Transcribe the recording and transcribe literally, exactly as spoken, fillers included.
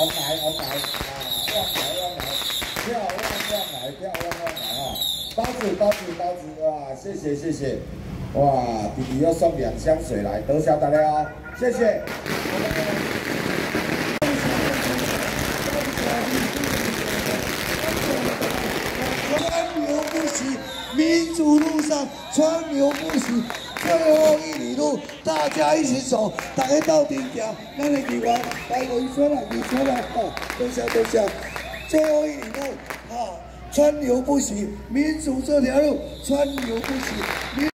安来安来啊，旺来旺来，漂亮旺来漂亮旺来啊！包子包子包子哇，谢谢谢谢，哇，弟弟又送两箱水来，得下大家哦，谢谢。 川流不息，民主路上川流不息。 最后一里路，大家一起走，大家到顶点，咱的地方来围村了，围村了，哈，多谢多谢。最后一里路，啊，川流不息，民主这条路川流不息。民